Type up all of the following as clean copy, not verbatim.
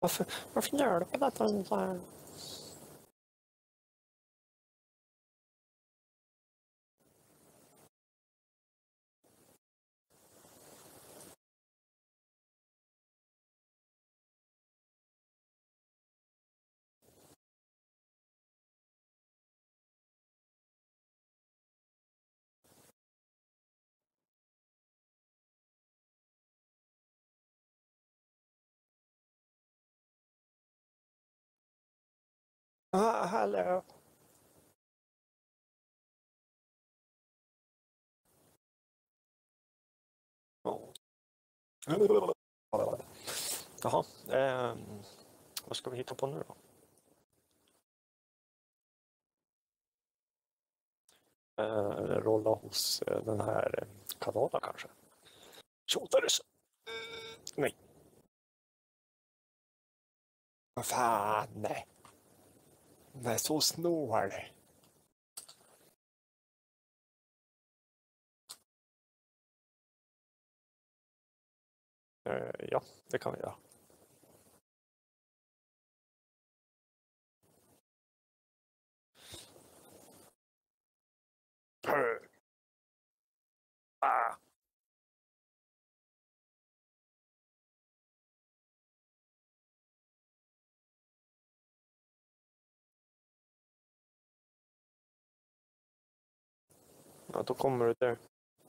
Varför gör du på detta så här? Hallå. Jaha, vad ska vi hitta på nu då? Rolla hos den här kanalen kanske. Tjotades. Nej. Vad fan, nej. Nej, så snål. Ja, det kan vi göra. Ah. Ja, då kommer du där.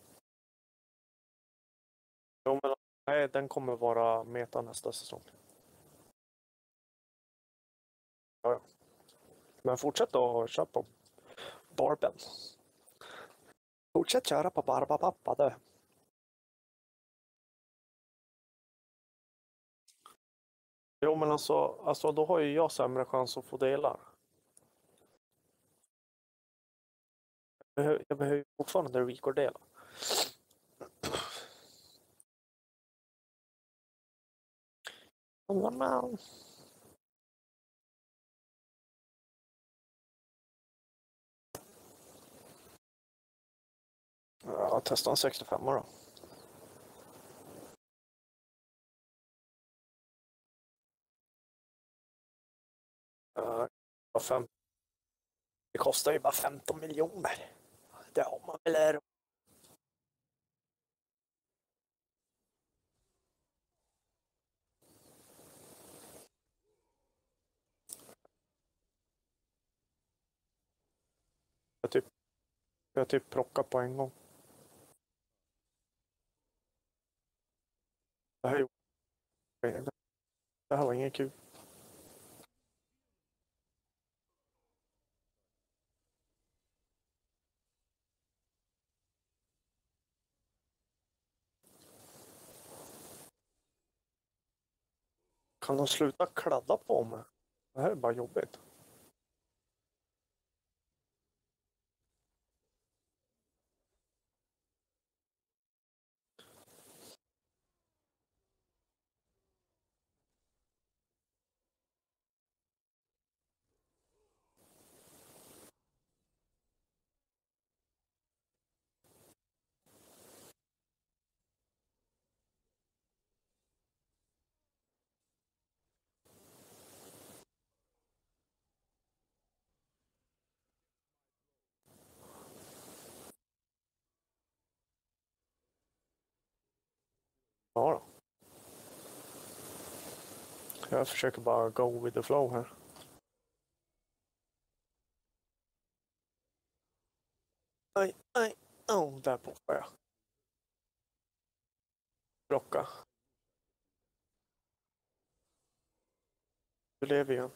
Jo, men, nej, den kommer vara meta nästa säsong. Ja. Men fortsätt att köra på Barben. Fortsätt köra på Barbapappa du. Jo, men alltså då har ju jag sämre chans att få delar. Jag behöver ju fortfarande record-dela. Men. Ja, testa en 65 då. Det kostar ju bara 15 miljoner. Det har man väl. Jag typ plockat på en gång. Det här var inget kul. Kan de sluta kladda på mig? Det här är bara jobbigt. Ja då. Jag försöker bara go with the flow här. Aj, där poppar jag. Blocka. Du lever igen.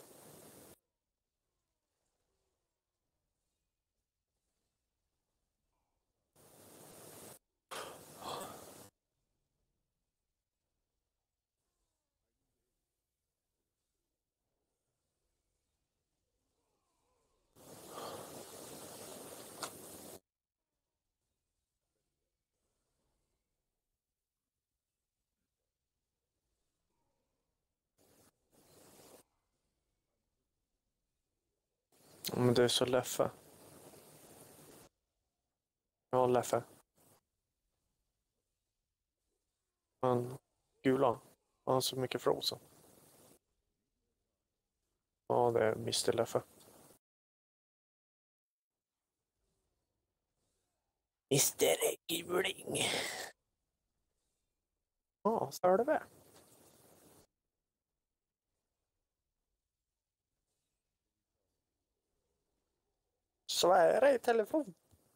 Men du är så Leffe. Ja, Leffe. Men gula. Han har så mycket frozen. Ja, det är Mr. Leffe. Mr. Guling. Ja, så är det väl. Så är det i telefon.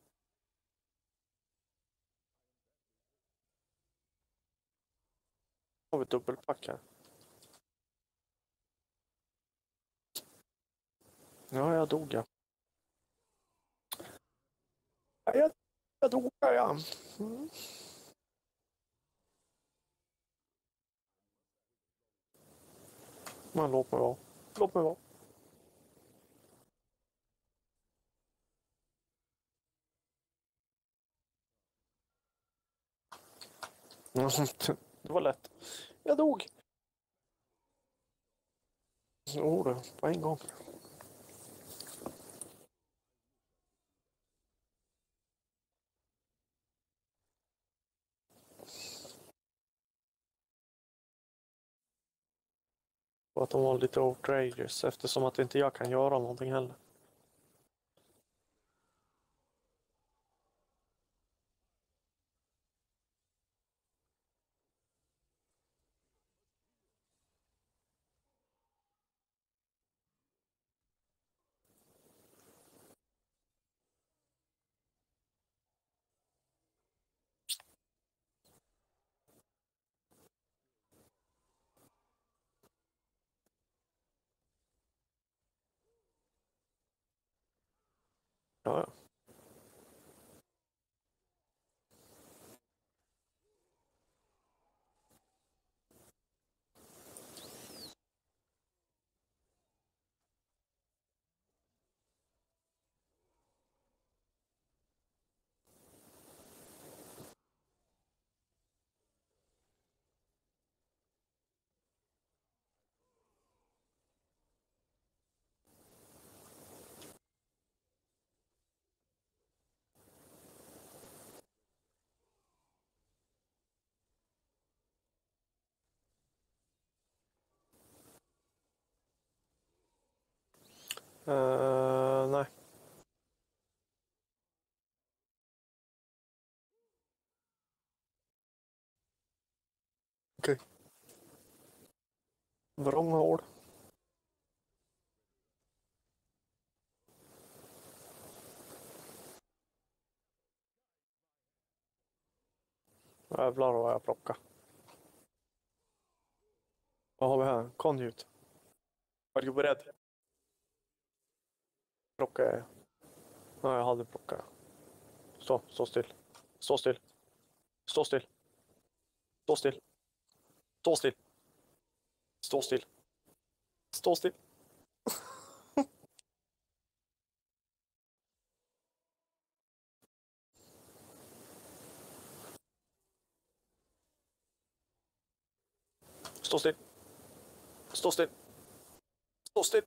Har vi dubbelpack här. Ja, jag dog ja. Jag dog ja. Mm. Men låt mig vara. Låt mig vara. Det var lätt. Jag dog. Jo du, på en gång. Och att de var lite outrageous eftersom att inte jag kan göra någonting heller. Ja, ja. Nej. Okej. Vrånga ord. Jävlar vad jag plockar. Vad har vi här? Conjut. Är du beredd? Plocka jag. Nej, jag hade plockat. Stå still. Stå still. Stå still. Stå still. Stå still. Stå still. Stå still. Stå still. Stå still. Stå still.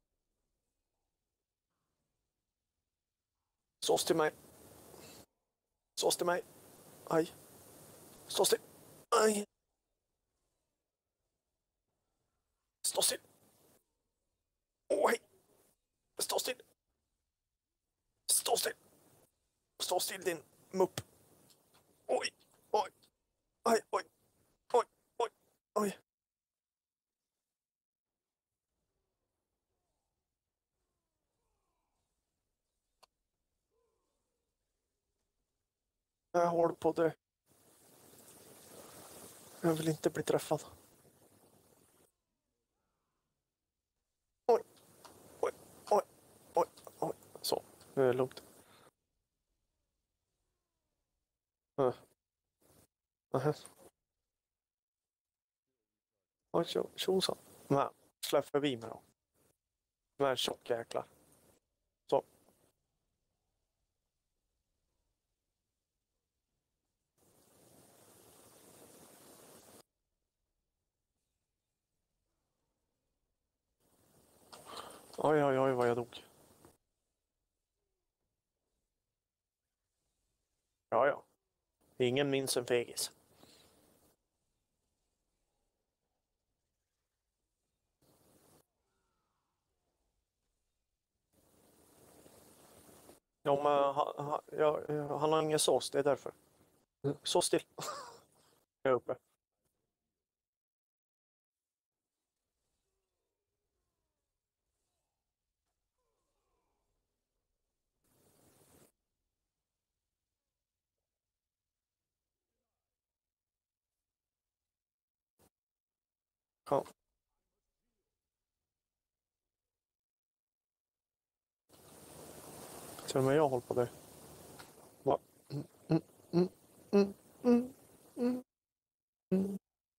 Sås till mig. Sås till mig. Aj. Stå still. Aj. Stå still. Oj. Stå still. Stå still. Stå still din mupp. Oj. Oj. Aj. Oj. Oj. Oj. Oj. Jag håller på det. Jag vill inte bli träffad. Oj. Oj. Oj. Oj. Oj. Så. Nu är det lugnt. Nähä. Oj, tjosan. Nej, släpp förbi mig då. De här tjocka jäklar. Så. Oj, oj, oj vad jag dog. Ja, ja. Ingen minns en fegis. Ja, men han har ingen sås, det är därför. Så still. Jag är uppe. Kom. Till och med jag håller på det. Va? Mm, mm, mm, mm, mm, mm, mm.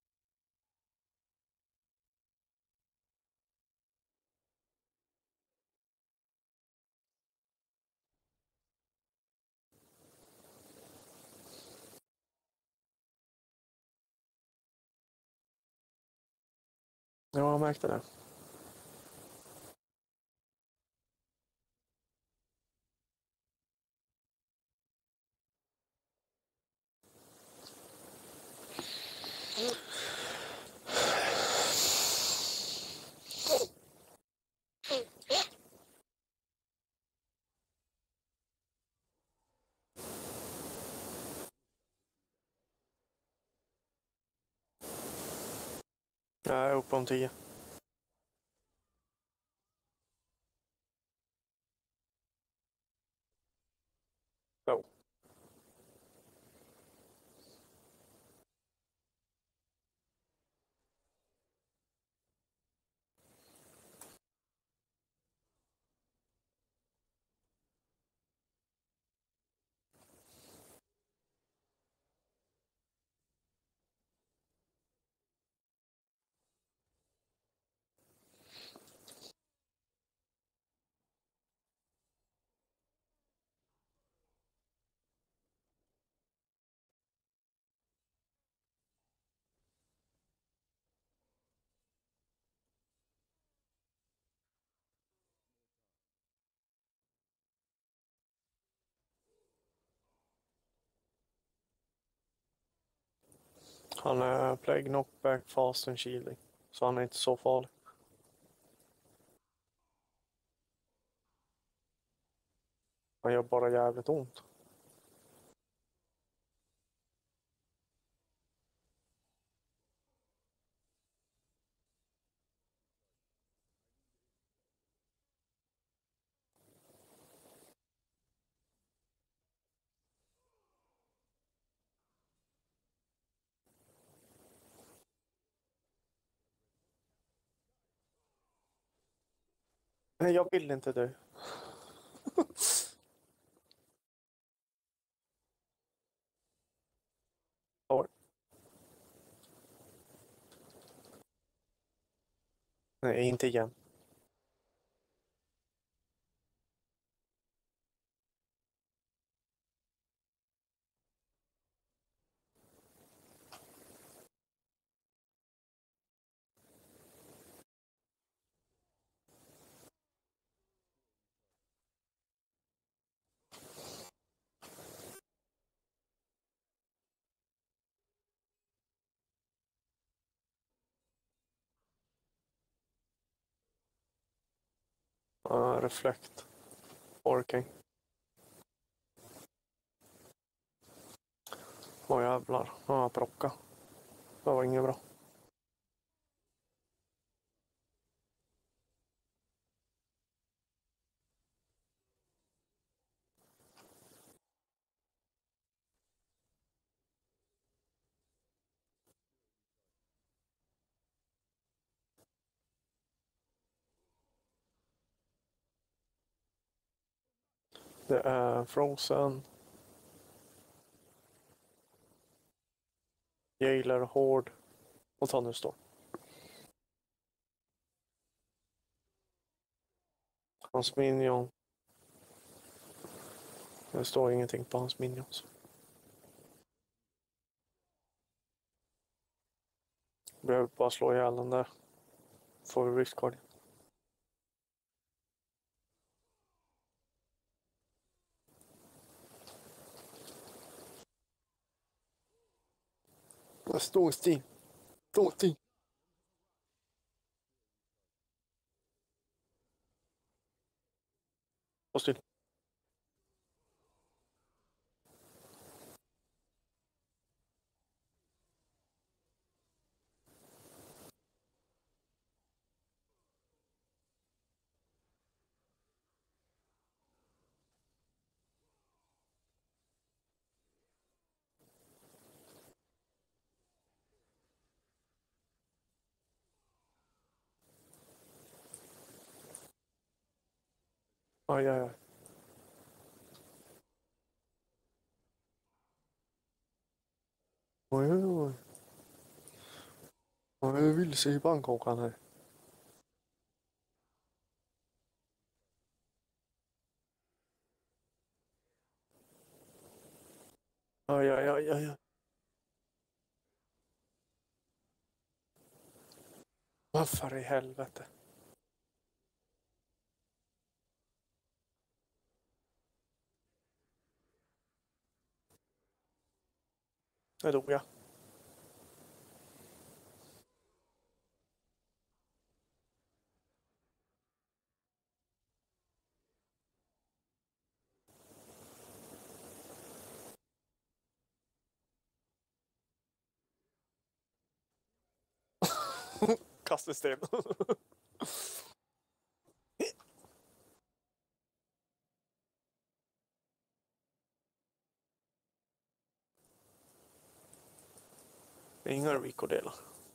Ja, jag märkte det. Jag är uppe om 10. Jo. Han är plague knockback fast and shielding. Så han är inte så farlig. Han gör bara jävligt ont. Nej, jag vill inte dö. Oj. Nej, inte igen. Reflekt. Orking. Åh jävlar. Procka. Det var inget bra. Det är Frozen. Jailer, Hård och Thunderstorm. Hans minion. Det står ingenting på hans minions. Behöver bara slå ihjäl den där. Får vi risk guardian. Stå still. Stå still. Stå still. Aj, aj, aj. Oj, oj, oj. Jag är vilse i Bangkokan här. Aj, aj, aj, aj, aj. Varför i helvete? Det dog jag. Kaststen. Det är inga Rico-delar.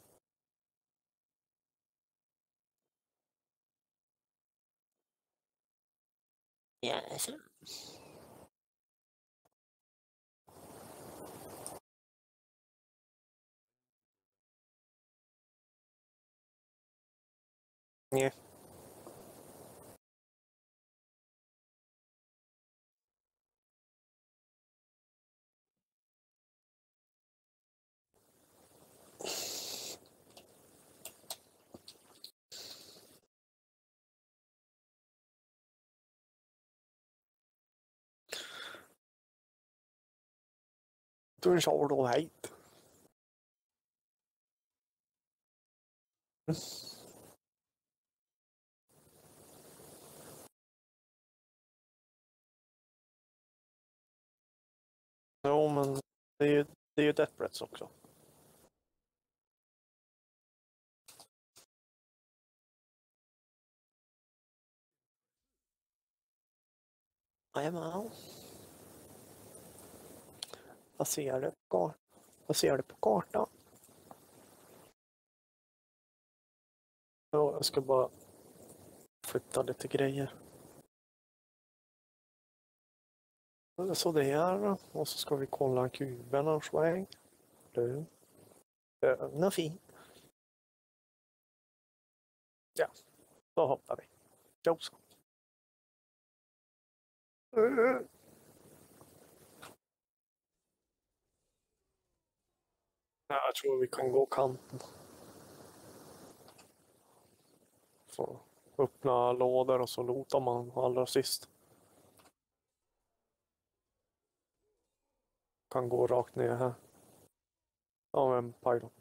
Yes. Nej. Du kör då hit. Jo, men det är ju Death Threats också. Jajamän. Vad ser du på kartan? Ja, jag ska bara flytta lite grejer. Så det här. Och så ska vi kolla kuberna och sväng. Du. Den är fin. Ja, då hoppar vi. Josa. Ja, jag tror vi kan gå kanten. Så öppna lådor och så lotar man allra sist. Kan gå rakt ner här. Ja, men pajlon.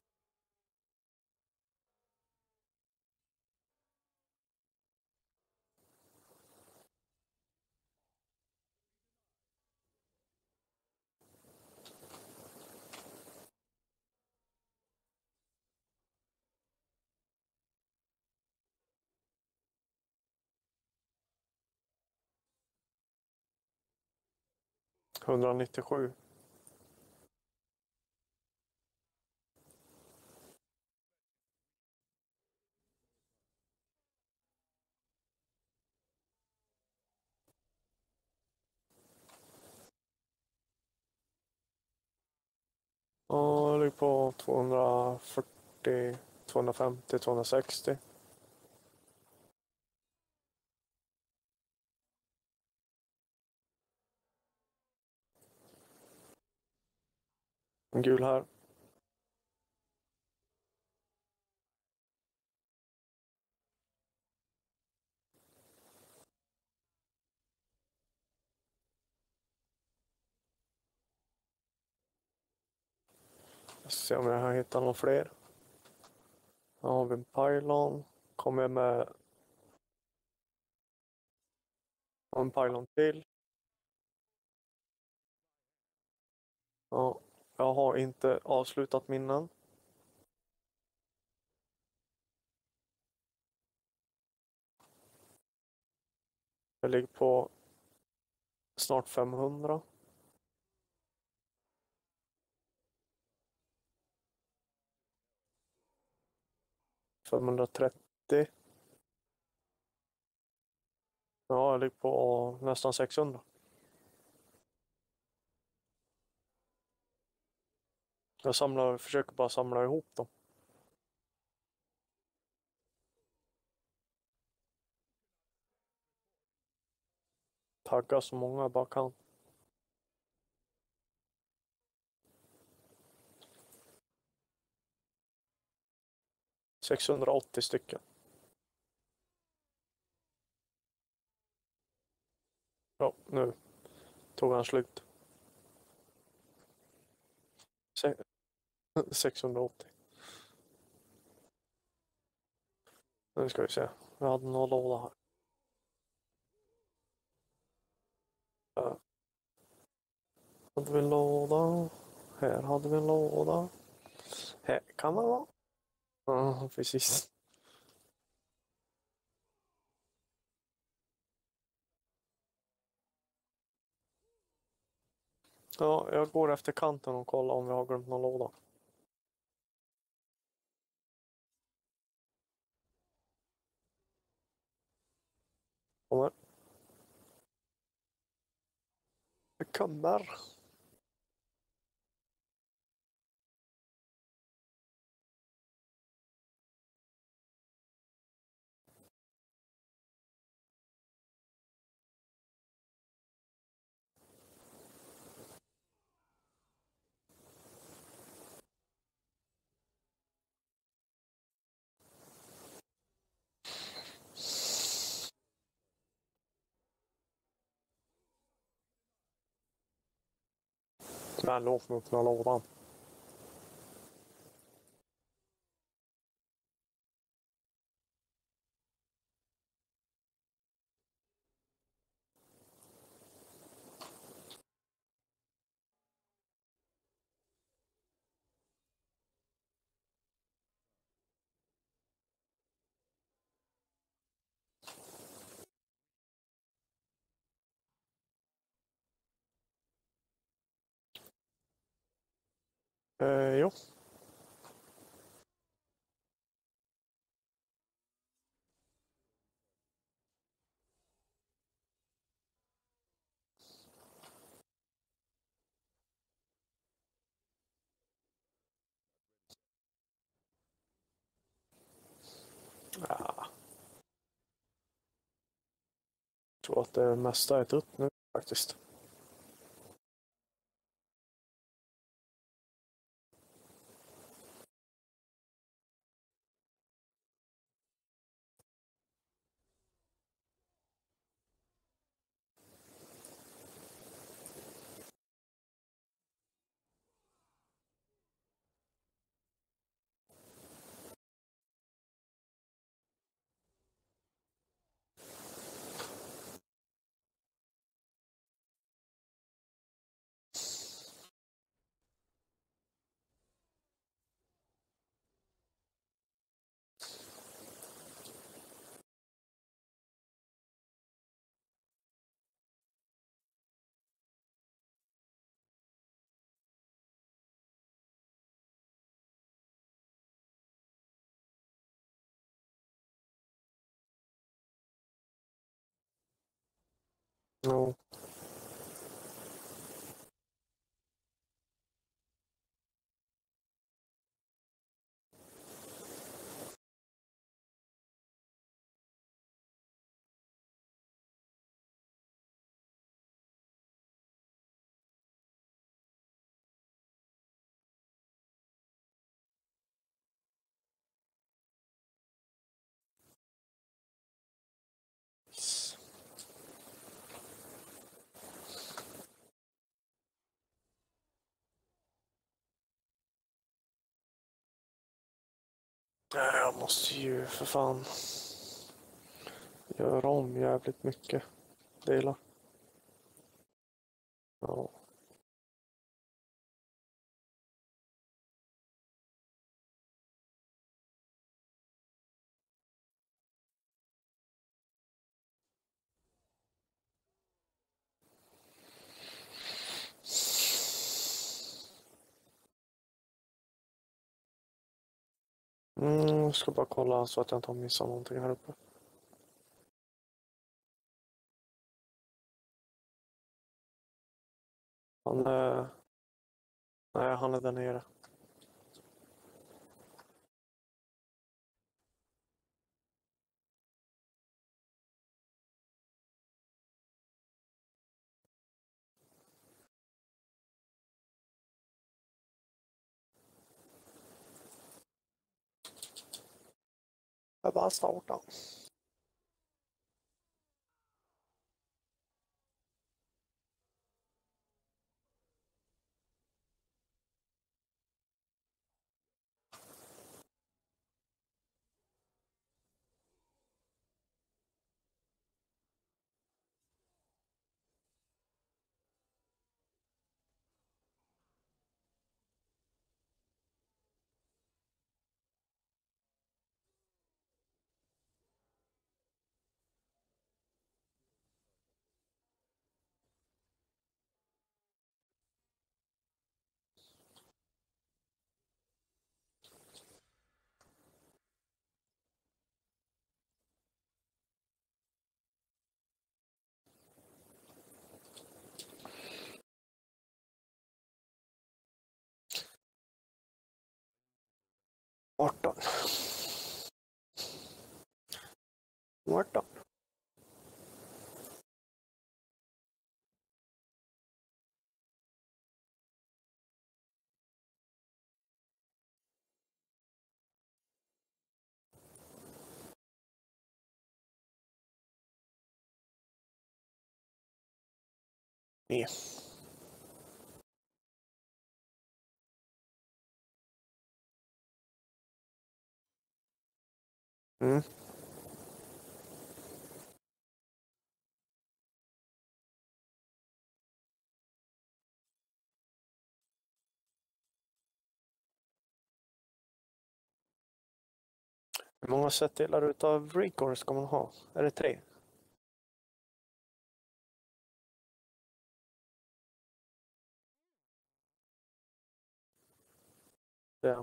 $197. Ja, jag ligger på 240, 250, 260. En gul här. Jag ska se om jag har hittat några fler. Här har vi en pylon. Kommer jag med en pylon till. Ja, jag har inte avslutat minnen. Jag ligger på snart 500. 530. Ja, Ja, jag ligger på nästan 600. Jag försöker bara samla ihop dem. Tagga så många jag bara kan. 680 stycken. Ja, nu tog han slut. 680. Nu ska vi se. Jag hade någon låda här. Här hade vi en låda. Här hade vi en låda. Här kan man vara. Ja, precis. Ja, jag går efter kanten och kollar om vi har glömt någon låda. Kommer. Jag kommer. Men låt mig öppna lådan. Jo. Ja, jag tror att det mesta är dött nu faktiskt. Ja. Jag måste ju för fan göra om jävligt mycket delar. Ja. Jag ska bara kolla så att jag inte har missat någonting här uppe. Han är... Nej, han är där nere. Jag bara startar. Mårten. Mårten. Ner. Mm. Hur många setdelar utav Recore ska man ha? Är det 3? Ja.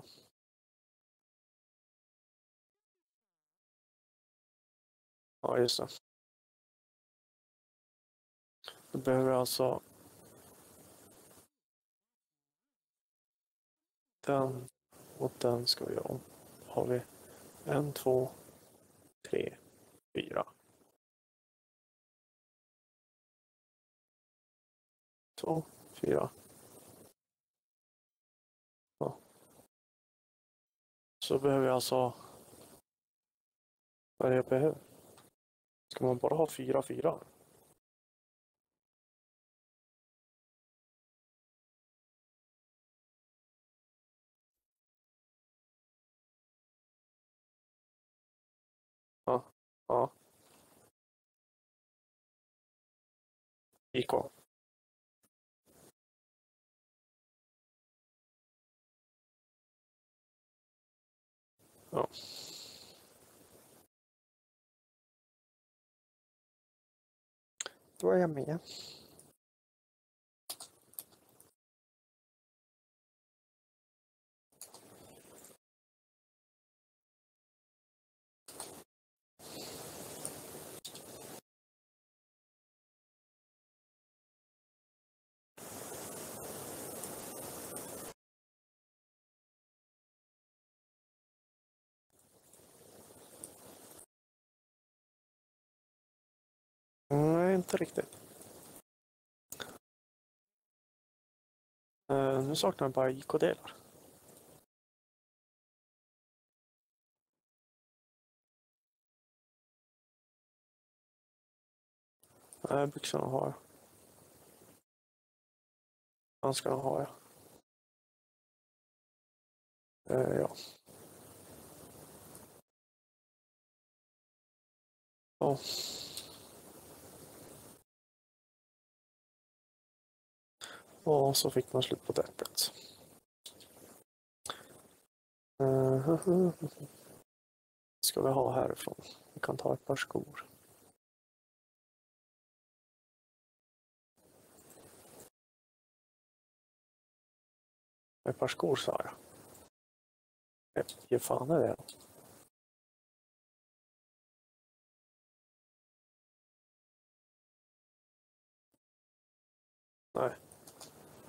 Ja, just det. Då behöver jag alltså den och den ska vi ha. Har vi 1, 2, 3, 4. 2, 4. Ja. Så behöver jag alltså... Vad är det jag behöver? Ska man bara ha 4, 4? Ja. Ja. IK. Ja. Då är jag med. Nej, inte riktigt. Nu saknar jag bara IK-delar. Byxorna har jag. Handskarna har jag. Ja. Ja. Och så fick man slut på täppet. Ska vi ha härifrån? Vi kan ta ett par skor. Ett par skor sa jag. Ge fan är det då? Nej.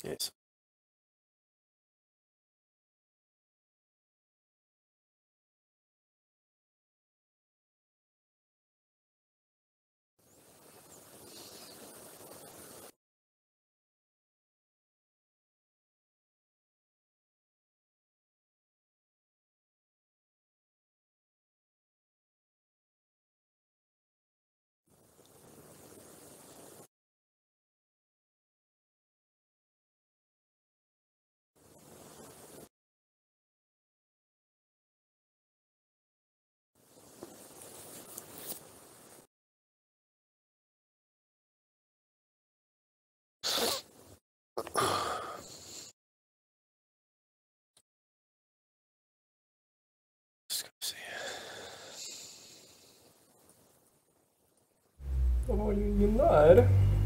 Yes. Ska vi se. Det var ju ingen där.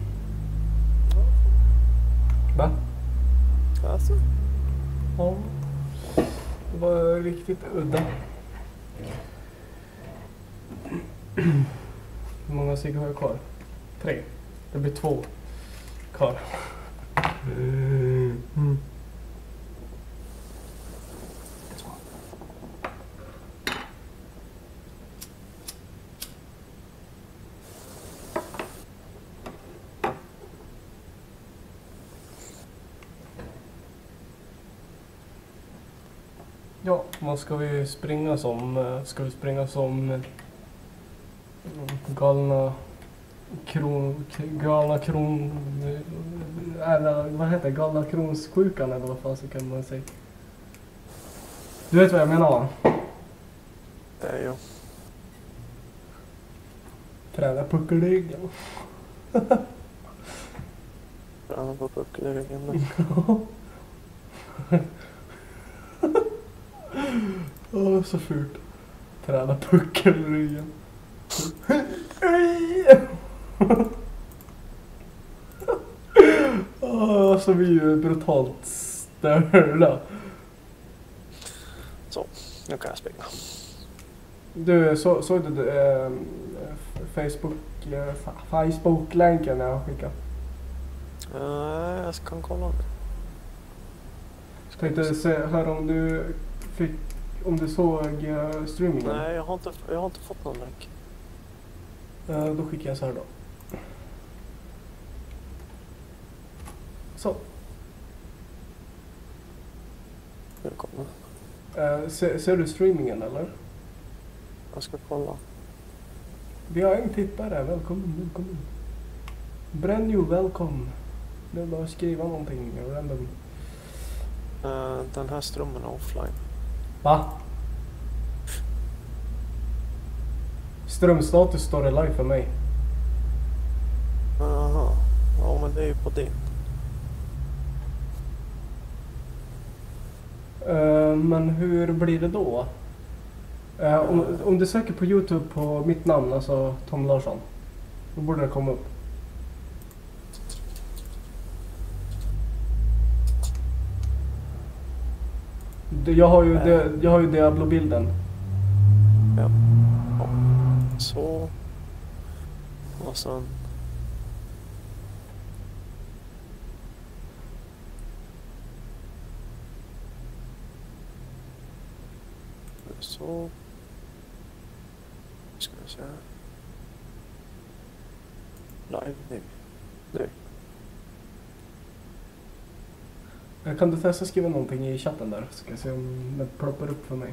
Va? Alltså? Ja. Det var riktigt udda. Hur många cigg har jag kvar? 3. Det blir 2 kvar. Ja, vad ska vi springa som? Ska vi springa som galna vad heter det? Galna kronssjukan eller vad fan så kan man säga. Du vet vad jag menar va? Jo. Träna puckelryggen. Träna på puckelryggen. Åh, så fult. Träna puckelryggen. Åh, så vi är ju brutalt störda. Så, nu kan jag springa. Du, såg du Facebook-länken jag skickade? Jag ska kolla nu. Ska inte höra om du såg streamingen? Nej, jag har inte fått någon länk. Då skickar jag så här då. Så. Välkommen. Ser du streamingen eller? Jag ska kolla. Vi har en tittare, välkommen. Bränjo, välkommen. Det är bara att skriva någonting random. Den här strömmen är offline. Va? Strömstatus står det live för mig. Aha. Ja, men det är ju på din. Men hur blir det då? Om du söker på YouTube på mitt namn, alltså Tom Larsson, då borde det komma upp. Jag har ju Diablo-bilden. Ja. Så. Och sen. Så. Ska vi se. Live nu. Kan du testa skriva någonting i chatten där? Ska jag se om det ploppar upp för mig.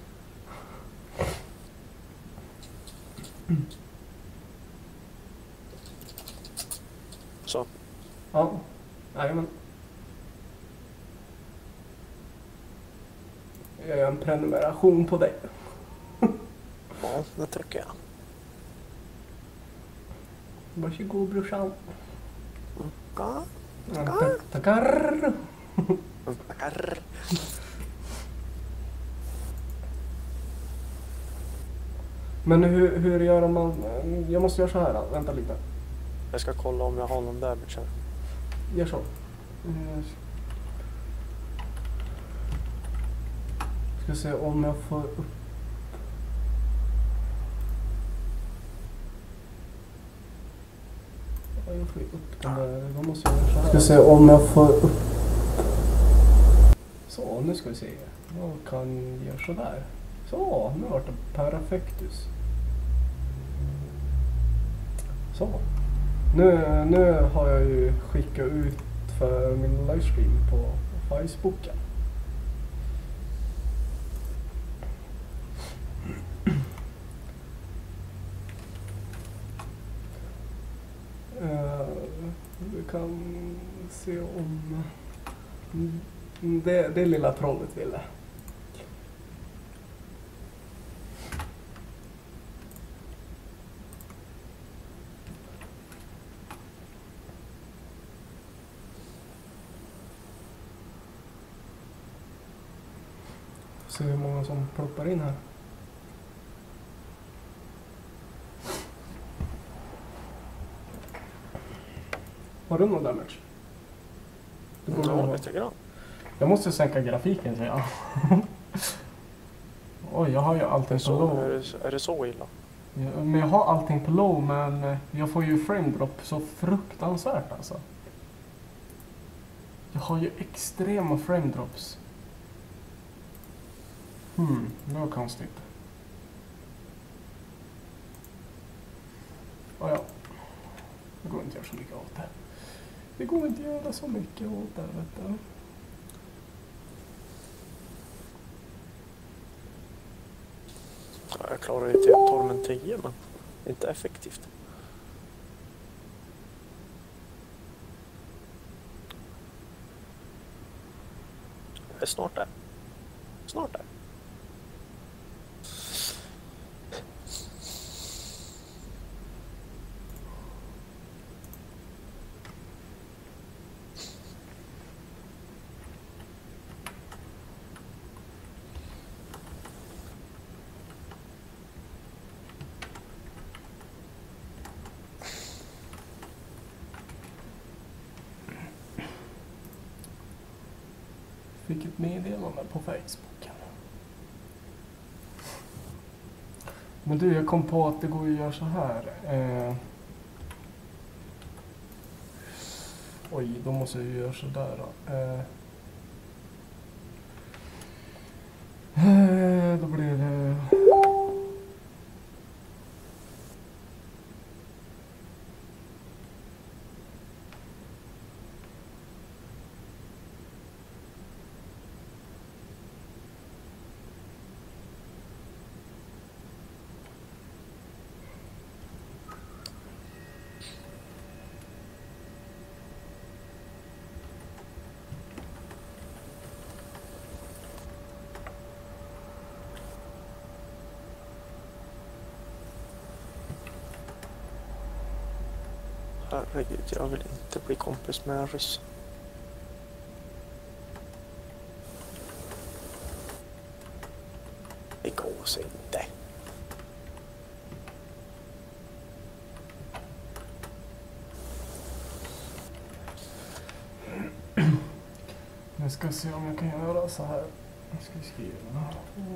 Så. Ja, jajamän. Jag gör en prenumeration på dig. Ja, det tycker jag. Varsågod brorsan. Ja. Tackar. Tackar. Men hur gör man? Jag måste göra så här. Vänta lite. Jag ska kolla om jag har någon damage här. Gör så. Ska se om jag får upp. Jag får ju upp den där. Då måste jag göra så här. Ska se om jag får upp. Så, nu ska vi se. Jag kan göra så där. Så, nu har det perfektus. Så. Nu har jag ju skickat ut för min livestream på Facebooken. Vi kan se om det lilla trollet ville. Se hur många som ploppar in här. Har du någon damage? Det borde Ja, vara. lite grann. Jag måste sänka grafiken, säger jag. Oj, jag har ju allting på Så, low. är det så illa? Ja, men jag har allting på low, men jag får ju frame drop så fruktansvärt alltså. Jag har ju extrema frame drops. Det var konstigt. Oh, ja. Det går inte att göra så mycket åt det. Det går inte att göra så mycket åt det, vet du. Jag klarar ju till tormen 10, men inte effektivt. Jag är snart där. Snart där. Fick ett meddelande på Facebook. Men du, jag kom på att det går att göra så här. Oj, då måste jag göra så där då. Då blir det... Herregud, jag vill inte bli kompis med en ryss. Det går sig inte. Jag ska se om jag kan göra så här. Jag ska skriva.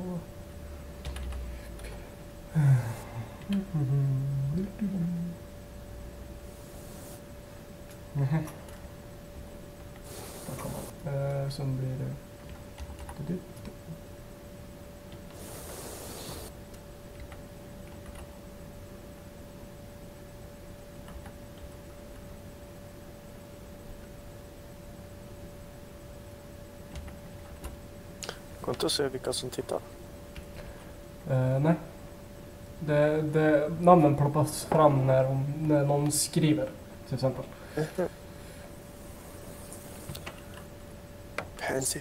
Där kommer det. Sen blir det... Går inte att se vilka som tittar. Nej. Namnen ploppas fram när någon skriver, till exempel. Pansy.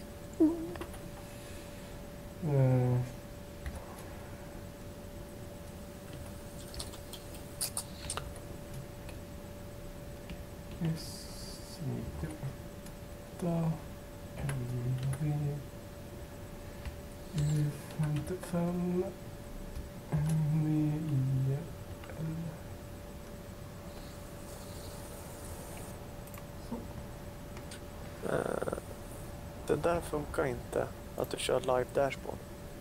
S98 LV U55 MVI L. Det där funkar inte. Att du kör live dashboard.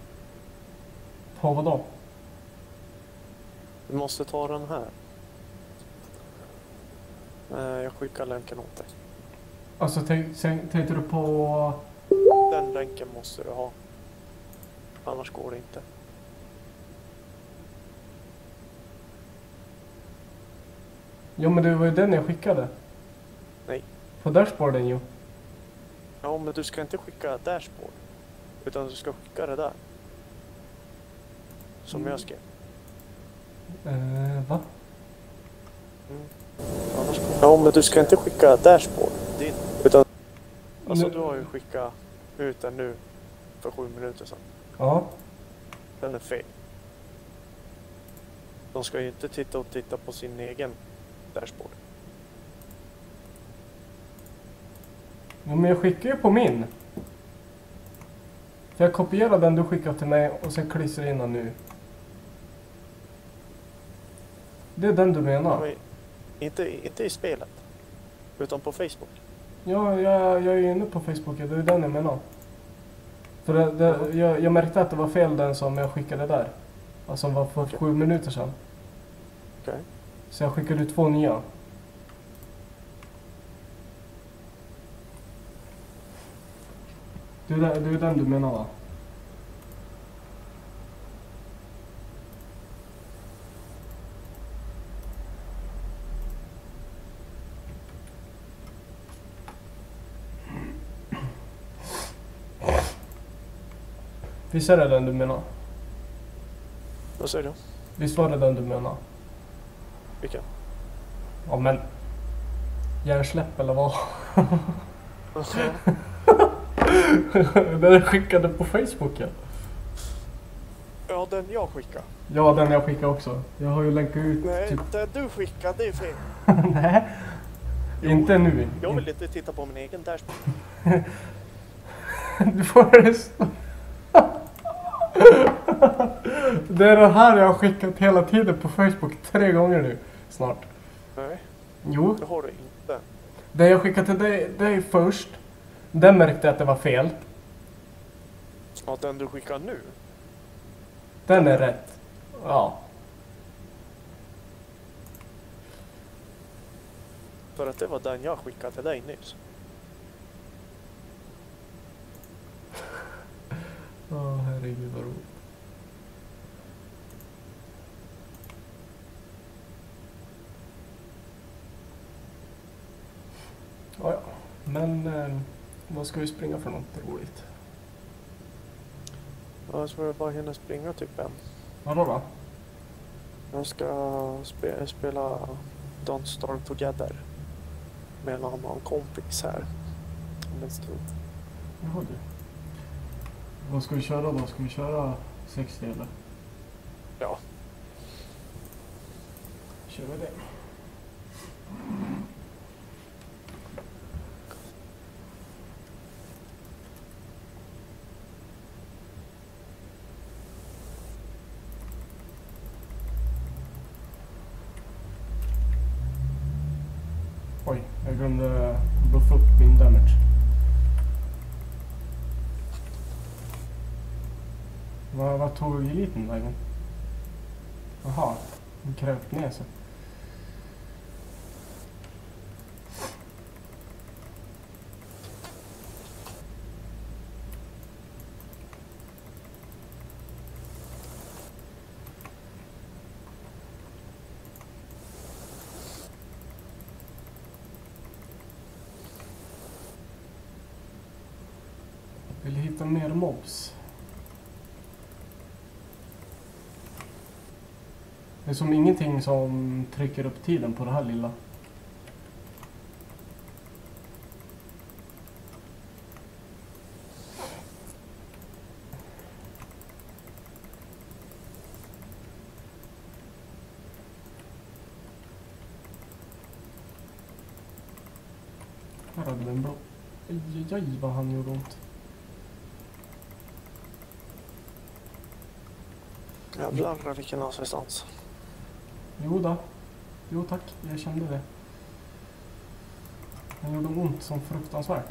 På vad då? Du måste ta den här. Jag skickar länken åt dig. Alltså tänkte du på... Den länken måste du ha. Annars går det inte. Jo men det var ju den jag skickade. Nej. På dashboarden ju. Ja, men du ska inte skicka dashboard. Utan du ska skicka det där. Som jag skrev. Va? Annars går... Ja, men du ska inte skicka dashboard. Din. Utan... Alltså Nu- du har ju skickat ut den nu. För 7 minuter sedan. Ja. Den är fel. De ska ju inte titta på sin egen dashboard. Jo, men jag skickar ju på min. För jag kopierar den du skickade till mig och sen klistrar in den nu. Det är den du menar? Men inte i spelet. Utan på Facebook. Ja, jag är ju inne på Facebook. Det är den jag menar. För jag märkte att det var fel den som jag skickade där. Alltså som var för 7 minuter sedan. Okej. Så jag skickade ut 2 nya. Det är den du menar va? Visst är det den du menar? Vad säger du? Visst var det den du menar? Vilken? Ja men... Hjärnsläpp eller vad? Den jag skickade på Facebook ja. Ja, den jag skickar. Ja, den jag skickade också. Jag har ju länkat ut Nej, typ... det du skickar, det är fel. Nej. Inte nu. Jag vill inte titta på min egen dashboard. Du får det stå. Det är det här jag har skickat hela tiden på Facebook 3 gånger nu. Snart. Nej, Jo. det har du inte. Det jag skickade till dig först. Den märkte att det var fel. Ja, den du skickar nu. Den är rätt. Ja. För att det var den jag skickade till dig nyss. Herregud vad roligt. Ja. Men vad ska vi springa för något roligt? Jag tror jag bara hinner springa typ en. Vadå då? Jag ska spela Don't Starve Together med en annan kompis här om en stund. Jaha du. Vad ska vi köra då? Ska vi köra 60 eller? Ja. Kör vi det. Oj, jag glömde buffa upp min damage. Vad tog eliten vägen? Jaha, den kröp ner sig. Vill hitta mer mobs. Det är som ingenting som trycker upp tiden på det här lilla. Här hade vi en blå. Aj, vad han gjorde ont. Jävlar vilken assistans. Jo då. Jo tack, jag kände det. Han gjorde ont som fruktansvärt.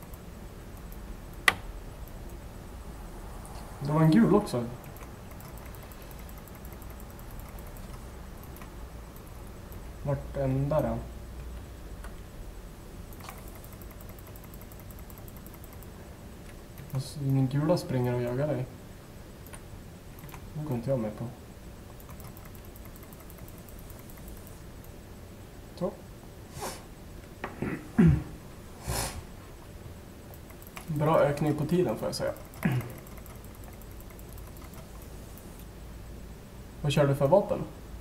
Det var en gul också. Vart enda den. Alltså, ingen gula springer och jagar dig. Det går inte jag med på. Så. Bra ökning på tiden får jag säga. Vad kör du för vapen?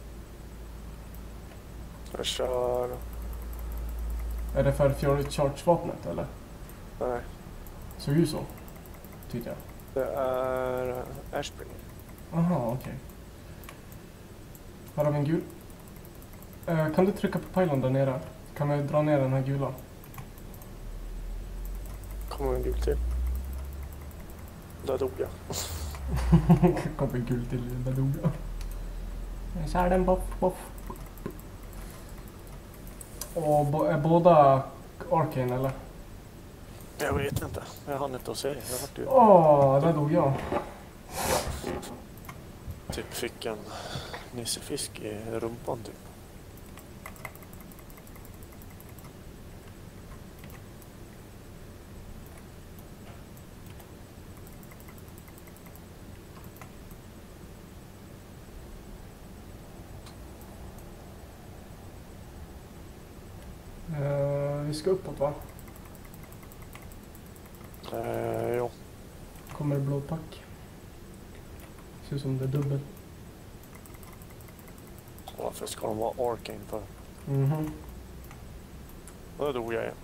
Jag kör... Är det för Fjord Charge-vapnet eller? Nej, Såg ju så. Tyckte jag. det är Ashspring. Aha, okej. Här har vi en gul. Kan du trycka på pajlen där nere? Kan vi dra ner den här gula? Kommer en gul till. Där dog jag. Kommer en gul till, där dog jag. Så är den boff. Och är båda Arcane eller? Jag vet inte. Jag hann inte att se. Jag vart ju... Där dog jag. Typ fick en nissefisk i rumpan typ. Vi ska uppåt va? Jo. Kommer det blåpack? Ser ut som det är dubbel. Varför ska de vara Arcane för? Mhm. Och då dog jag igen.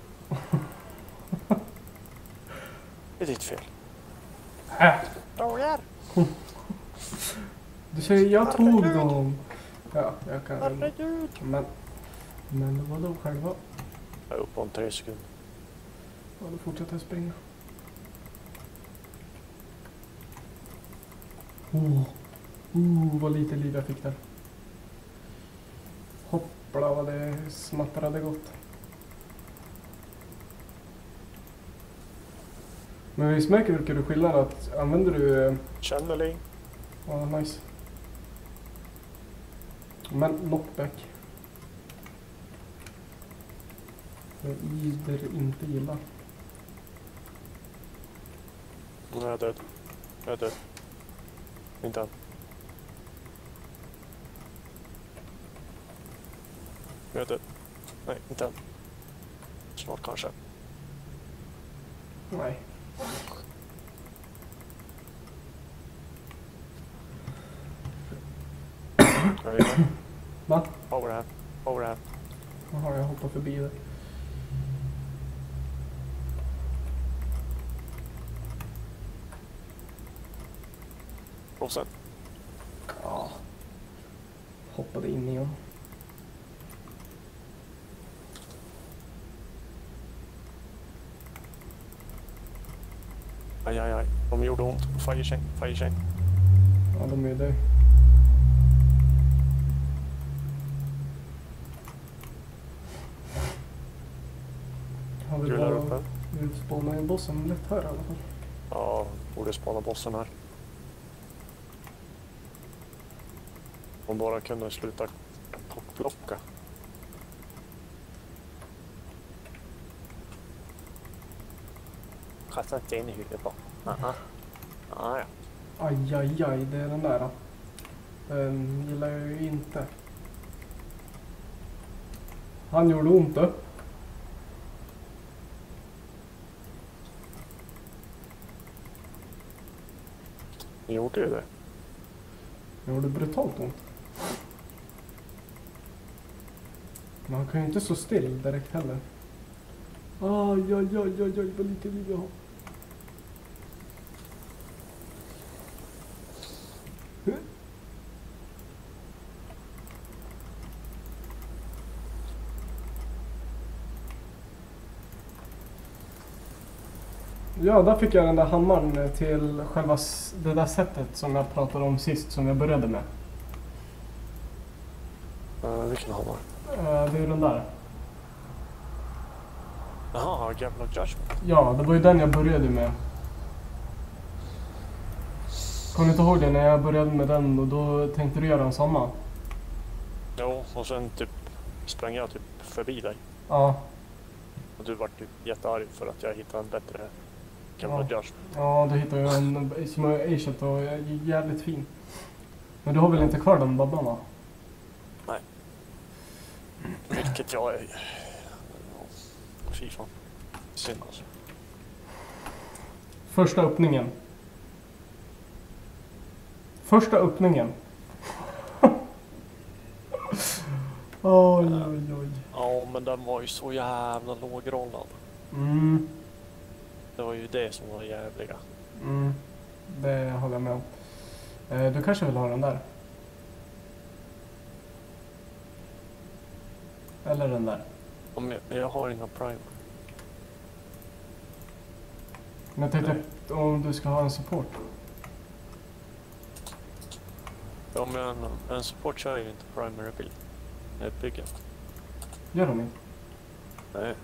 Det är ditt fel. Dojar! Du säger jag tog dem. Ja, jag kan. Herregud! Men det var då själva. Jag är uppe om 3 sekunder. Ja, då fortsätter jag springa. Vad lite liv jag fick där. Hoppla vad det smattrade gott. Men visst märker vilka du skillnad att använder du... Channeling. Ja, nice. Men knockback. Jag ider inte gillar. Nu är jag död. Jag är död. Inte än. Jag är död. Nej, inte än. Snart kanske. Nej. Jag vet inte. Va? Over här. Over här. Jaha, jag hoppar förbi det. Bossen. Ja. Hoppade in igen. Aj, aj, aj. De gjorde ont. Fire chain. Fire chain. Ja, de är det. Har vi Gula bara uppe. vill spåna in bossen lätt här i alla fall. Ja, borde spana bossen här. Om bara kunde sluta plocka. Kasta inte in i huvudet bara. Aha. Ah, ja. Aj, aj, aj, det är den där. Den gillar jag ju inte. Han gjorde ont då. Ni gjorde ju det. Det gjorde brutalt ont. Men han kan ju inte stå still direkt heller. Aj, aj, aj, aj, aj, vad lite liv jag har. Ja, där fick jag den där hammaren till själva det där sättet som jag pratade om sist, som jag började med. Vilken hammare? Det är den där. Jaha, Gamla Judgment. Ja, det var ju den jag började med. Kommer du inte ihåg det när jag började med den och då tänkte du göra en samma? Jo, och sen typ sprang jag typ förbi dig. Ja. Och du var typ jättearg för att jag hittade en bättre gamla Josh. Ja, du hittade ju en som är agent och är jävligt fin. Men du har väl inte kvar den babban, va? Nej. Vilket jag är. Fy fan. Synd alltså. Första öppningen. Första öppningen. Oj, oj, oj. Ja, men den var ju så jävla lågrollad. Mm, Det var ju det som var jävliga. det håller jag med om. Du kanske vill ha den där? Eller den där? Om jag har inga primer. Men jag tänkte om du ska ha en support. Ja, men en support kör ju inte primary build. Det är bygget. Gör de inte? Nej.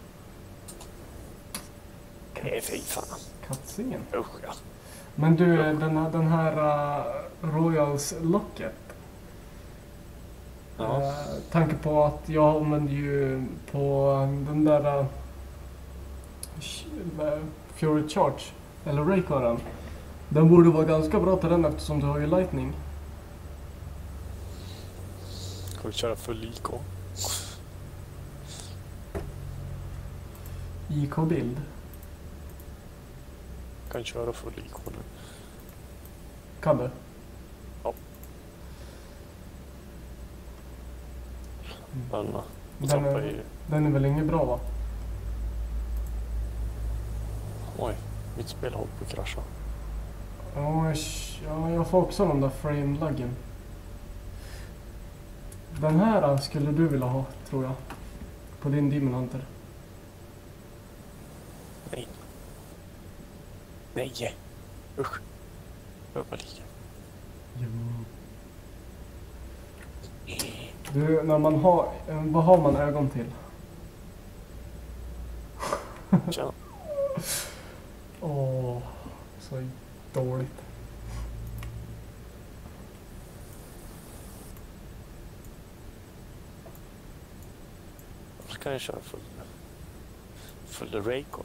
Nej, fy fan. Kattsingen. Usch ja. Men du, den här Royals-locket. Ja. Tanke på att jag använder ju på den där Fury Charge, eller Raycaren. Den borde vara ganska bra till den eftersom du har ju Lightning. Ska vi köra full IK? IK-bild. Kan köra full IK nu. Kan du? Ja. Men Den är väl inget bra, va? oj, mitt spel håller på att krascha. Ja, jag får också den där frame-laggen. Den här skulle du vilja ha, tror jag. På din Demon Hunter. Nej. Nej. Usch. Jag var lika. Du, när man har... Vad har man ögon till? Tja. Åh, så dåligt. Så kan jag köra full Raycore.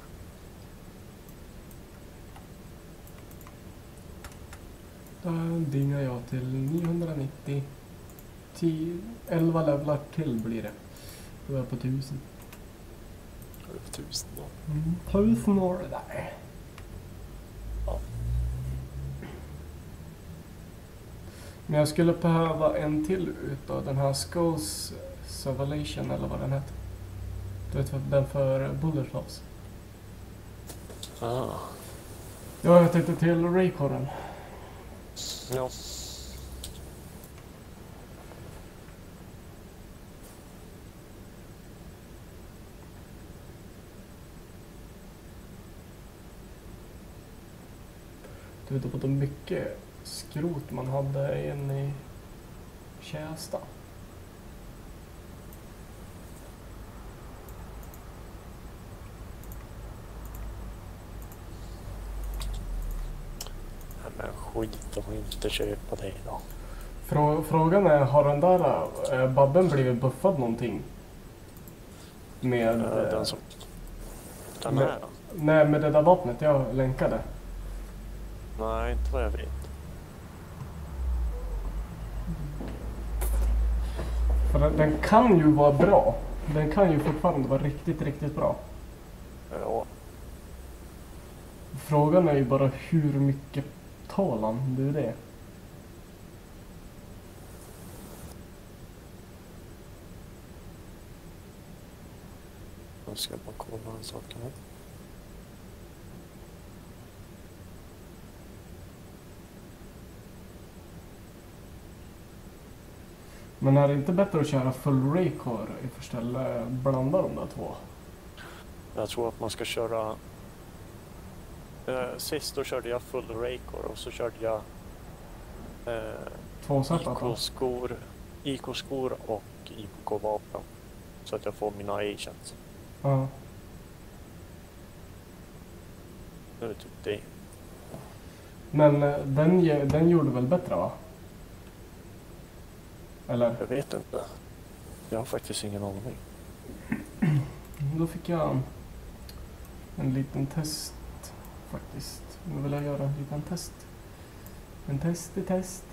Där dingar jag till 990. 11 levlar till blir det. Då är jag på 1000. Över 1000 då. 1000 år där. Ja. Men jag skulle behöva en till utav den här Skulls Salvation eller vad den heter. Du vet den för Bulletloss. Ah. Ja, jag tänkte till Raycoren. Ja. Du vet på mycket skrot man hade in i Kästa. Men skit om inte köpa det då. Frågan är, har den där babben blivit buffad någonting? Med... Den som... Den här då? Nej, med det där vapnet jag länkade. Nej, inte vad jag vet. För den kan ju vara bra. Den kan ju fortfarande vara riktigt, riktigt bra. Ja. Frågan är ju bara hur mycket talan du det. Jag ska bara kolla en sak här. Men är det inte bättre att köra full Raycore istället blanda de där två? Jag tror att man ska köra... sist då körde jag full Raycore och så körde jag Två setup? IK-skor och IK-vapen. Så att jag får mina agents. Ja. Det är typ det. Men den gjorde väl bättre, va? Eller? Jag vet inte. Jag har faktiskt ingen aning. Då fick jag en liten test faktiskt. Nu vill jag göra en liten test. En test.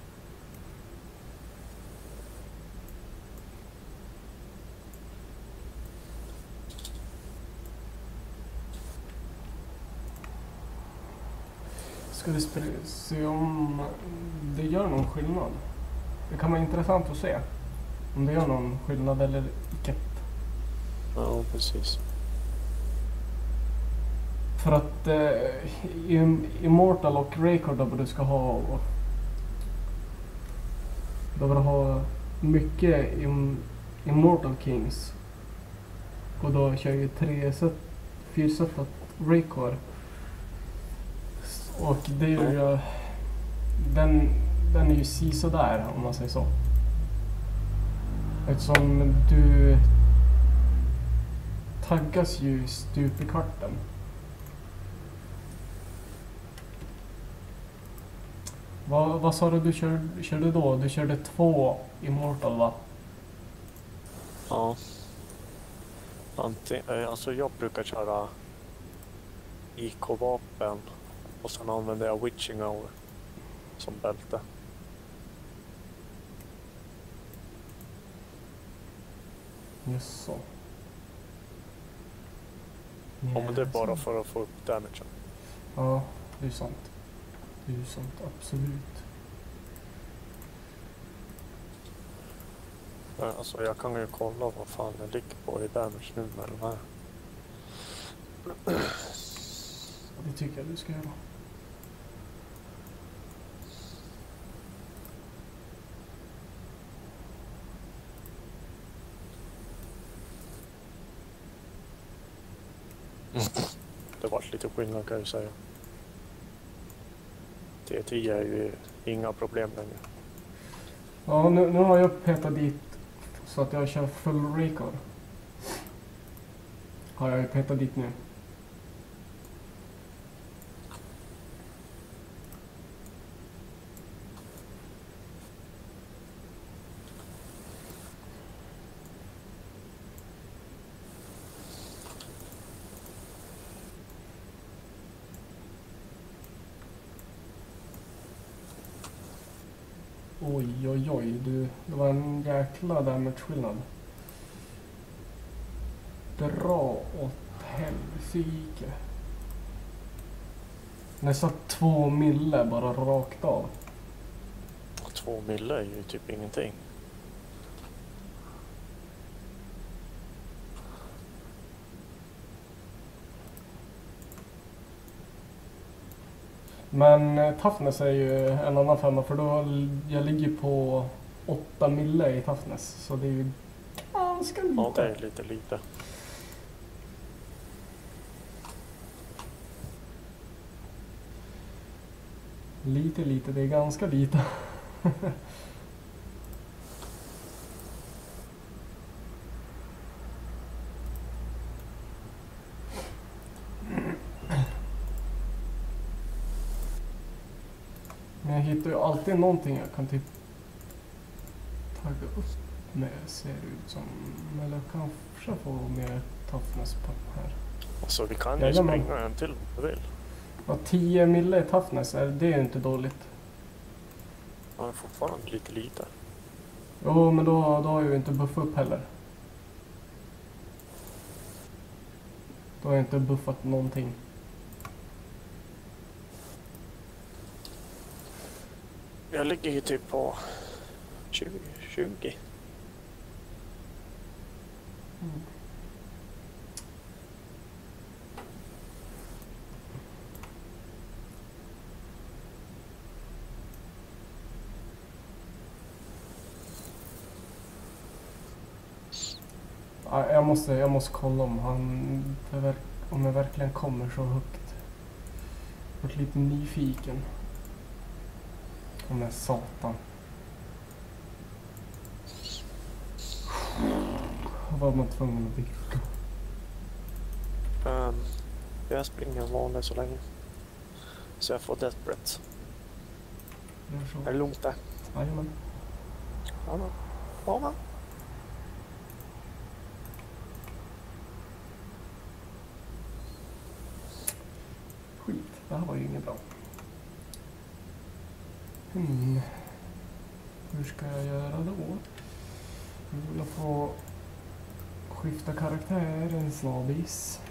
Ska vi se om det gör någon skillnad. Det kan vara intressant att se om det gör någon skillnad eller icke. Ja, precis. För att Immortal och Record då du ska ha mycket Immortal Kings. Och då kör ju 4-setat Record. Och det är ju den är ju sådär om man säger så. Eftersom du taggas ju stup i karten. Vad sa du körde då? Du körde 2 Immortal va? Ja. Alltså jag brukar köra IK-vapen och sen använder jag Witching Hour som bälte. Just så. Ja, men det är bara för att få upp damagen. Ja, det är sant. Det är sant, absolut. Alltså jag kan ju kolla vad fan det ligger på i damage nu med de här. Det tycker jag du ska göra. Det var lite skillnad kan jag säga. T10 är ju inga problem längre. Ja, nu har jag petat dit så att jag kör full record. Har jag ju petat dit nu. Oj, det var en jäkla damage-skillnad. Dra åt helsike. Nästan 2 mille bara rakt av. 2 mille är ju typ ingenting. Men toughness är ju en annan femma för då jag ligger på 8 mille i toughness. Så det är ju ganska lite. Ja, det är lite. Lite, det är ganska lite. Men jag hittar ju alltid någonting jag kan typ tagga upp med, ser det ut som. Eller jag kanske få mer toughness på den här. Alltså vi kan ju springa en till om du vill. Ja, 10 mille toughness, det är ju inte dåligt. Ja, det är fortfarande lite. Jo, men då har jag ju inte buffat upp heller. Då har jag inte buffat någonting. Jag ligger ju typ på 20. Mm. Ja, jag måste kolla om om jag verkligen kommer så högt. Jag har varit lite nyfiken. Om jag satan. Vad var man tvungen att vicka? Jag springer vanligt så länge. Så jag får death breath. Är det lugnt där? Jajamän. Ja. Skit Det här var ju inget bra. Hur ska jag göra då? Jag vill få skifta karaktär en snabbis.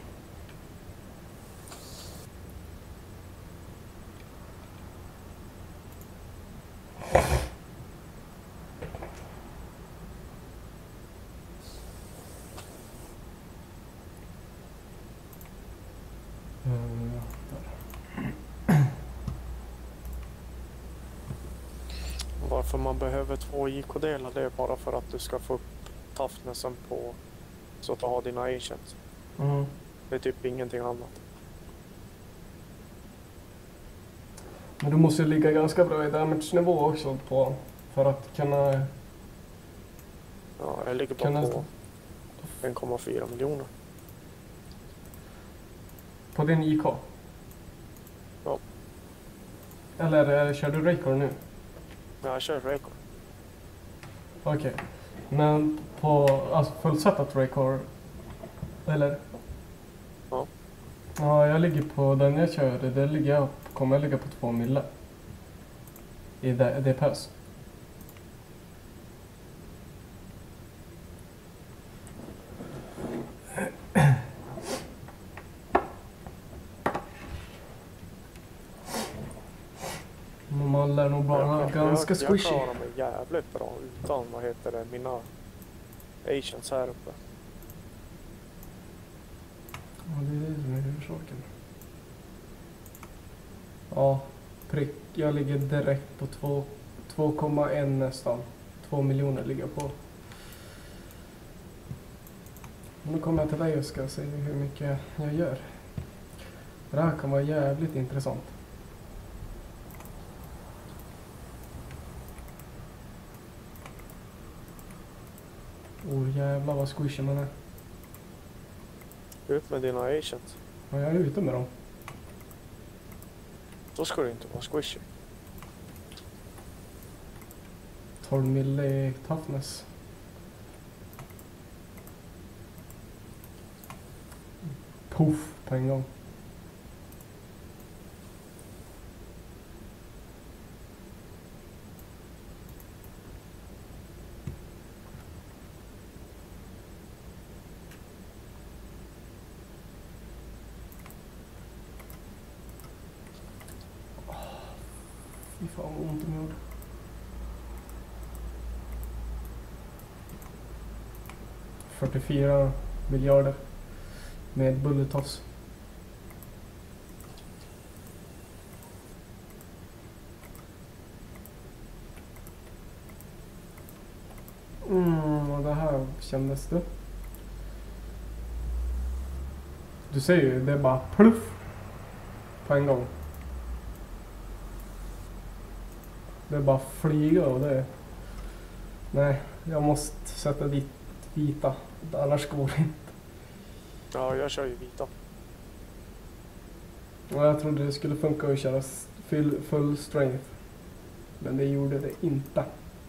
Varför man behöver 2 JK-delar, det är bara för att du ska få upp toughnessen på så att du har dina agents. Mm. Det är typ ingenting annat. Men du måste ju ligga ganska bra i damage-nivå också på, för att kunna... Ja, jag ligger bara på 1,4 miljoner. På din IK? Ja. Eller kör du Raycore nu? Ja, jag kör Raycore. Okej. Men på alltså fullsatt Raycore? Eller? Ja. Ja, jag ligger på den jag körde. Det ligger jag, kommer jag ligga på 2 mille. I DPS. Man lär nog bara ganska squishy. Jag klarar mig jävligt bra utan, vad heter det, mina agents här uppe. Ja, det är det som är huvudsaken. Ja, prick. Jag ligger direkt på 2,1 nästan. 2 miljoner ligger jag på. Nu kommer jag till dig och ska se hur mycket jag gör. Det här kan vara jävligt intressant. Jävlar vad squishy man är. Ut med dina agents. Ja, jag är ute med dem. Då ska du inte vara squishy. 12 mille toughness. Puff på en gång. Fy fan vad ont de gjorde. $44 miljarder med bullet toss. Och det här kändes det. Du ser ju, det är bara pluff på en gång. Det är bara flyga och det. Nej, jag måste sätta dit vita. Annars går det inte. Ja, jag kör ju vita. Och jag trodde det skulle funka att köra full strength. Men det gjorde det inte.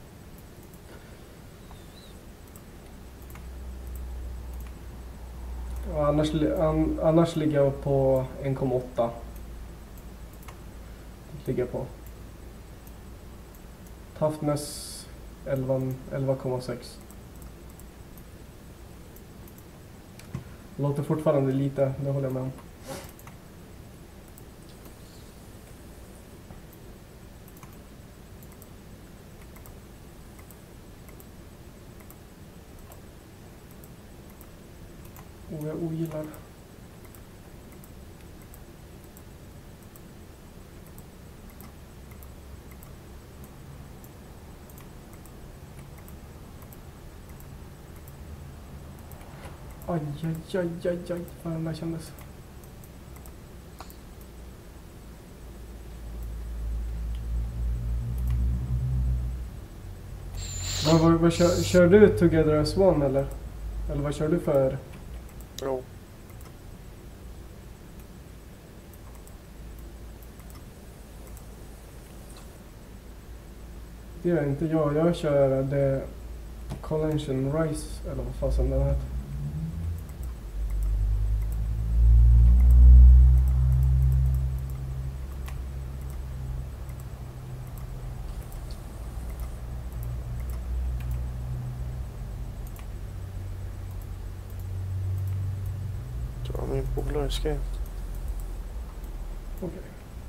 Och annars ligger jag på 1,8. Ligger på. Toughness 11,6. Låter fortfarande lite, det håller jag med om. Jag ogillar. Aj, vad den där kändes. Vad kör du Together as One eller? Eller vad kör du för? Jo. Det är inte jag. Jag kör The Collision Rise eller vad fasen den heter. tror jag min polare skrev. Okej.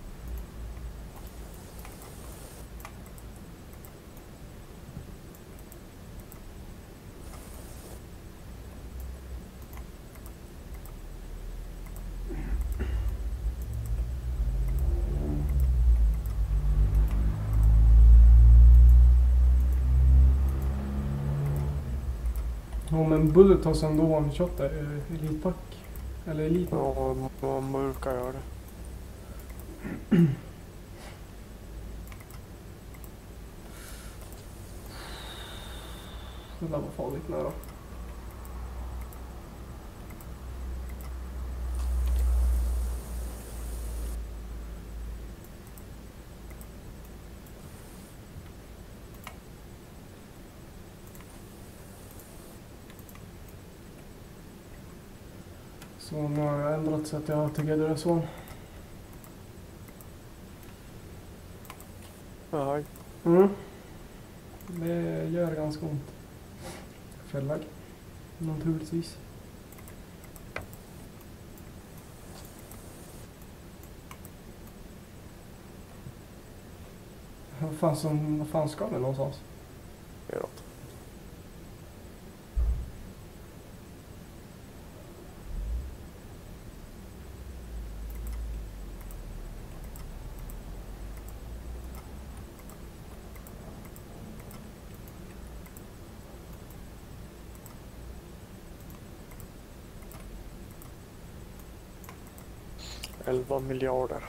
Ja, men Bullet har sen då one-shot elitpack. Eller elit. Ja, man brukar göra det. Det där var farligt nära. Så nu har jag ändrat så att jag har Together as One. Ja, Det gör ganska ont. Fällag. Naturligtvis. Vad fan ska det någonstans? ja. $11 miljarder.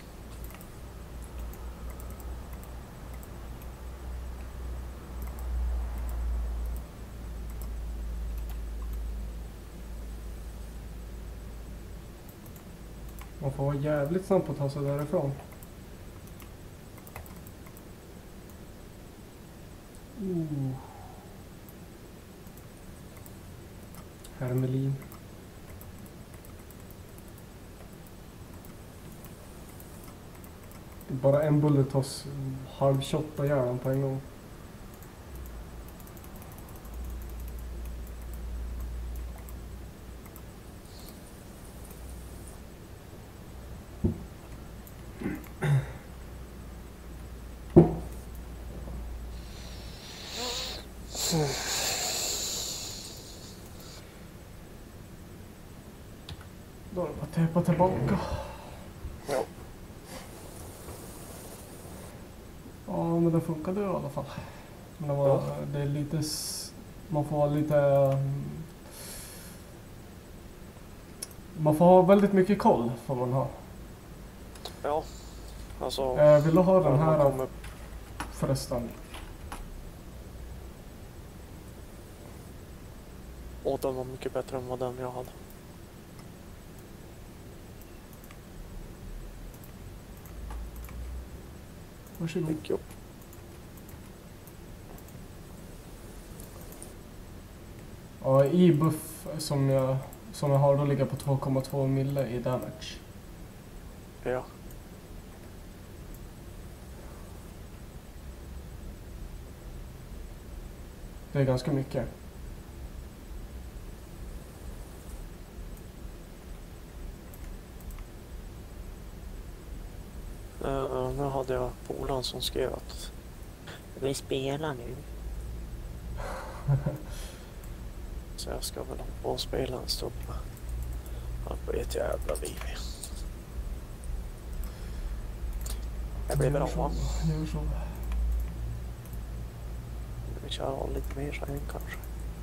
Man får vara jävligt snabb på att ta sig därifrån. Hermelin. Bara en bullet hos halvtjotta hjärnan på en gång. Då är det bara att tejpa tillbaka. Ja. Ja, men det funkade i alla fall. Men det, var, det är lite... Man får ha lite... Man får ha väldigt mycket koll, får man ha. Ja, alltså... Vill du ha den här kommer... förresten? Och den var mycket bättre än vad den jag hade. Varsågod. Thank you. Ja, i buff som jag har då ligger på 2,2 mille i damage. Ja. Det är ganska mycket. Nu hade jag polaren som skrev att vi spelar nu. Så jag ska väl ha spela en stund. Han får ett jävla liv. Det blir bra. Gör så. Vi kör lite mer sen kanske.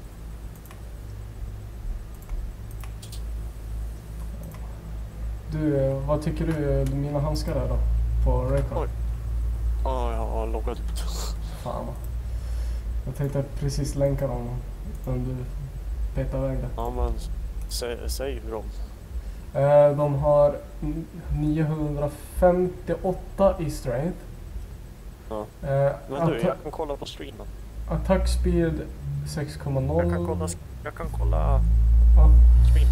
Du, vad tycker du mina handskar är då? På Raycon? Oj. Ja, jag har loggat ut. Fan. Jag tänkte precis länka dem om du petar iväg det. Ja, men säg hur de... De har 958 i strength. Ja. Men du, jag kan kolla på streamen. Attack speed 6,0. Jag kan kolla Ja. streamen.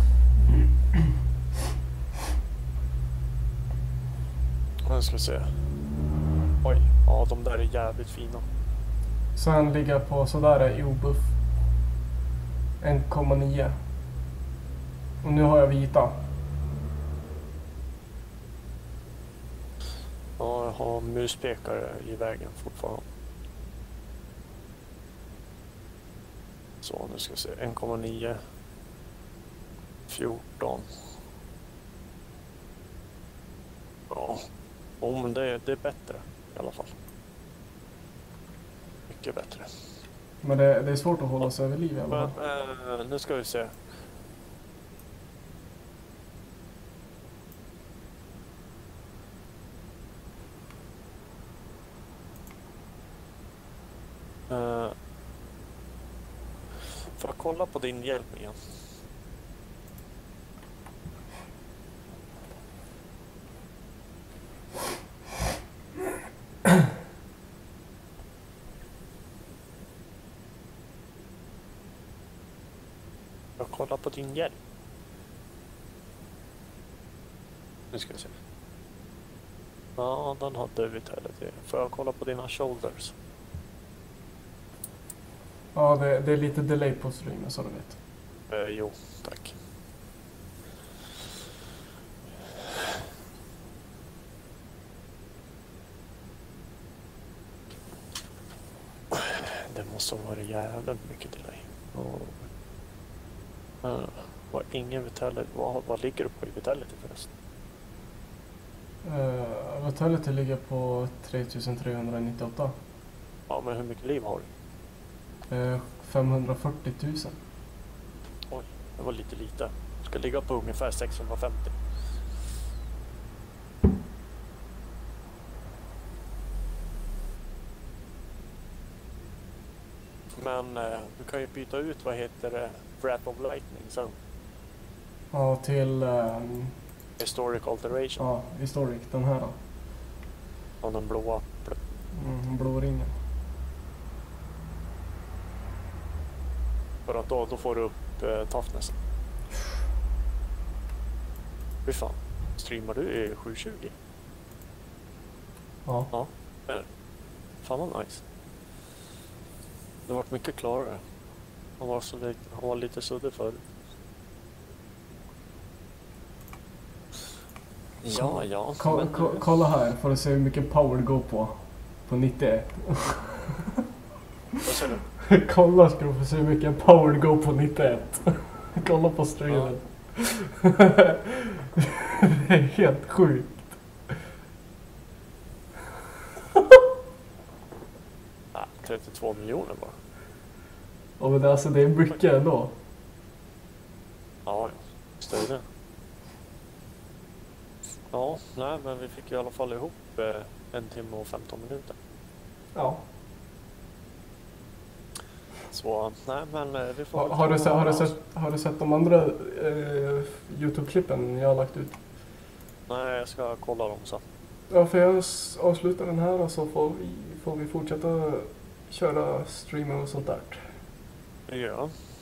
Jag ska se. Oj, ja de där är jävligt fina. Sen ligger jag på sådär i obuff 1,9. Och nu har jag vita. Ja, jag har muspekare i vägen fortfarande. Så nu ska vi se, 1,9. 14. Ja, men det är bättre i alla fall. Mycket bättre. Men det är svårt att hålla sig över liv i alla fall. Men nu ska vi se. Får jag kolla på din hjälp igen? Jag kollar på din hjälp. Nu ska vi se. Ja, den har du vitality. Får jag kolla på dina shoulders? Ja, det är lite delay på streamen så du vet. Jo, tack. Det måste ha varit jävligt mycket delay. Var ingen vitality. Vad ligger du på i vitality förresten? Vitality ligger på 3398. Ja, men hur mycket liv har du? 540 000. Oj, det var lite. Ska ligga på ungefär 650. Men du kan ju byta ut, vad heter det, Wrath of Lightning sen. Ja, till Historic Alteration. ja, Historic, den här då. Av den blåa. Blå ringen. För att då får du upp toughness. Hur fan? Streamar du i 720? Ja. Ja. Fan vad nice. Det har varit mycket klarare. Han var lite suddig förut. Ja. Kolla här, får du se hur mycket power det går på 91. Vad säger du? Kolla ska du få se hur mycket power det går på 91. Kolla på streamen. Ja. Det är helt sjukt. Ja, 32 miljoner bara. Ja, men alltså det är mycket ändå. Ja, just det. Ja, nej, men vi fick i alla fall ihop 1 timme och 15 minuter. Ja. Så, nej, men vi får... Har du sett de andra YouTube-klippen jag har lagt ut? Nej, jag ska kolla dem sen. Ja, för jag avslutar den här och så får vi fortsätta köra streamen och sånt där. Ja.